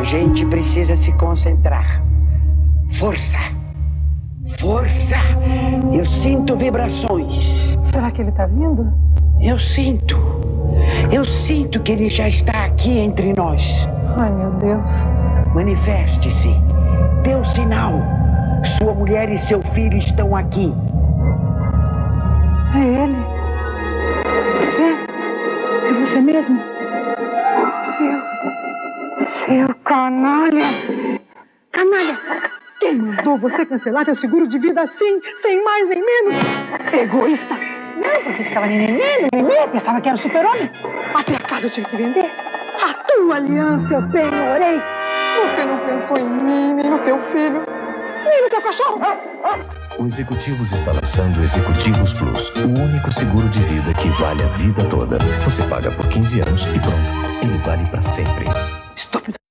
gente precisa se concentrar. Força! Força! Eu sinto vibrações. Será que ele tá vindo? Eu sinto que ele já está aqui entre nós. Ai, meu Deus. Manifeste-se. Dê o sinal. Sua mulher e seu filho estão aqui. É ele? Você? É você mesmo? Seu canalha! Canalha! Quem mandou você cancelar seu seguro de vida assim, sem mais nem menos? Egoísta! Não, porque ficava neném, pensava que era super-homem. Até a casa eu tive que vender. A tua aliança eu penhorei. Você não pensou em mim, nem no teu filho, nem no teu cachorro. O Executivos está lançando Executivos Plus, o único seguro de vida que vale a vida toda. Você paga por 15 anos e pronto, ele vale para sempre. Estúpido.